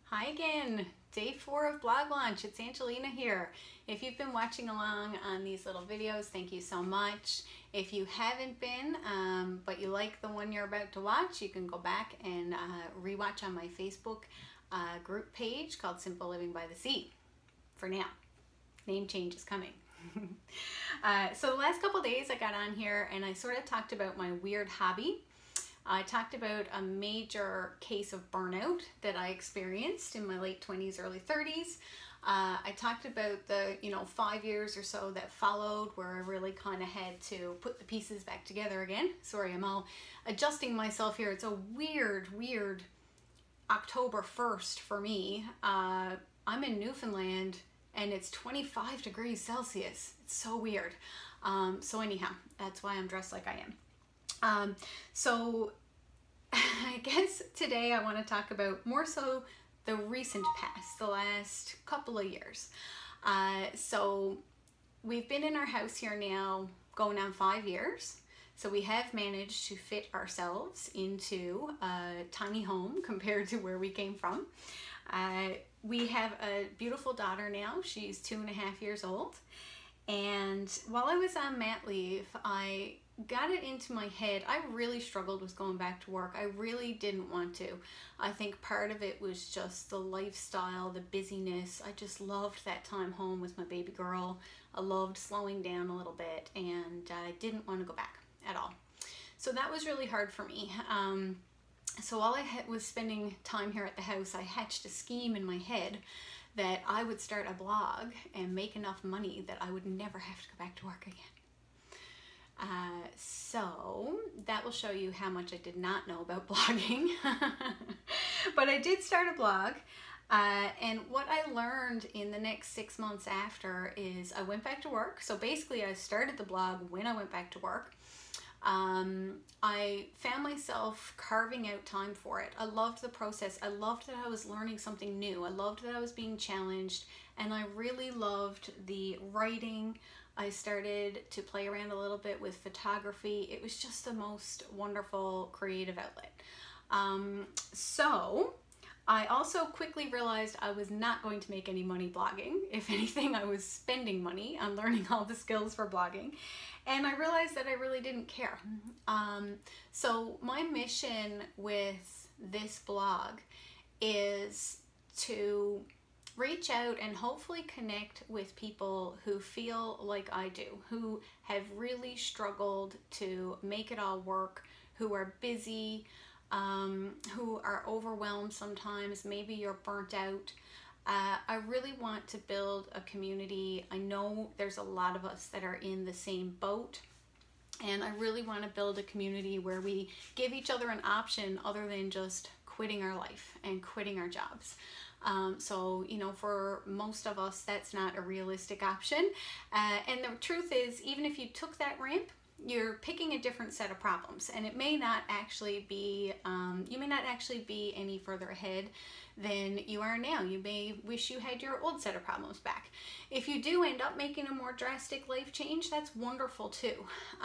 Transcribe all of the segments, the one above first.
Hi again, day 4 of blog launch. It's Angelina here. If you've been watching along on these little videos, thank you so much. If you haven't been, but you like the one you're about to watch, you can go back and rewatch on my Facebook group page called Simple Living by the Sea. For now, name change is coming. So the last couple days I got on here and I sort of talked about my weird hobby. I talked about a major case of burnout that I experienced in my late 20s, early 30s. I talked about the 5 years or so that followed where I really kind of had to put the pieces back together again. Sorry, I'm all adjusting myself here. It's a weird October 1st for me. I'm in Newfoundland and it's 25 degrees Celsius. It's so weird. So anyhow, that's why I'm dressed like I am. So I guess today I want to talk about more so the recent past, the last couple of years. So we've been in our house here now going on 5 years. So we have managed to fit ourselves into a tiny home compared to where we came from. We have a beautiful daughter now. She's 2.5 years old. And while I was on mat leave, I got it into my head. I really struggled with going back to work. I really didn't want to. I think part of it was just the lifestyle, the busyness. I just loved that time home with my baby girl. I loved slowing down a little bit and I didn't want to go back at all. So that was really hard for me. So while I was spending time here at the house, I hatched a scheme in my head that I would start a blog and make enough money that I would never have to go back to work again. So that will show you how much I did not know about blogging. But I did start a blog, and what I learned in the next 6 months after is I went back to work. So basically I started the blog when I went back to work. I found myself carving out time for it. I loved the process. I loved that I was learning something new. I loved that I was being challenged, and I really loved the writing. I started to play around a little bit with photography. It was just the most wonderful creative outlet. So I also quickly realized I was not going to make any money blogging. If anything, I was spending money on learning all the skills for blogging. And I realized that I really didn't care. So my mission with this blog is to reach out and hopefully connect with people who feel like I do, who have really struggled to make it all work, who are busy, who are overwhelmed sometimes, maybe you're burnt out. I really want to build a community. I know there's a lot of us that are in the same boat, and I really want to build a community where we give each other an option other than just quitting our life and quitting our jobs. So, for most of us, that's not a realistic option. And the truth is, even if you took that ramp, you're picking a different set of problems, and it may not actually be, you may not actually be any further ahead than you are now. You may wish you had your old set of problems back. If you do end up making a more drastic life change, that's wonderful too.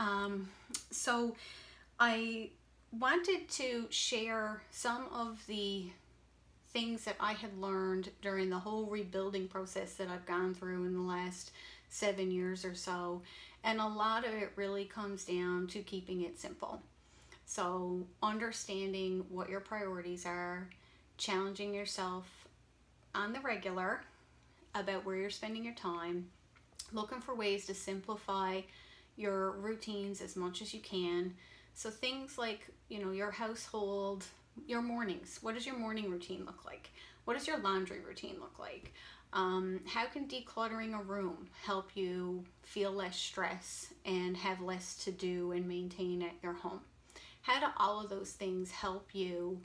So I wanted to share some of the things that I had learned during the whole rebuilding process that I've gone through in the last 7 years or so. And a lot of it really comes down to keeping it simple. So understanding what your priorities are, challenging yourself on the regular about where you're spending your time, looking for ways to simplify your routines as much as you can. So things like, your household, your mornings. What does your morning routine look like? What does your laundry routine look like? How can decluttering a room help you feel less stress and have less to do and maintain at your home? How do all of those things help you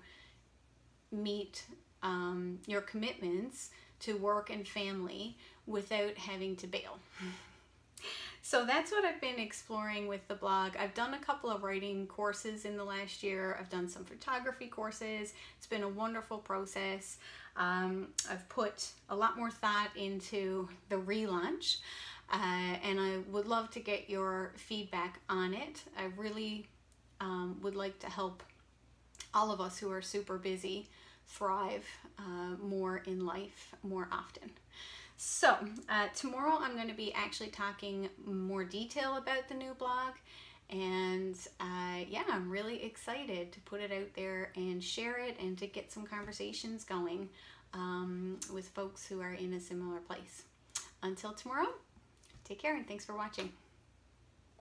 meet your commitments to work and family without having to bail? So that's what I've been exploring with the blog. I've done a couple of writing courses in the last year. I've done some photography courses. It's been a wonderful process. I've put a lot more thought into the relaunch, and I would love to get your feedback on it. I really would like to help all of us who are super busy thrive more in life more often. So tomorrow I'm going to be actually talking more detail about the new blog, and yeah, I'm really excited to put it out there and share it and to get some conversations going with folks who are in a similar place. Until tomorrow, take care and thanks for watching.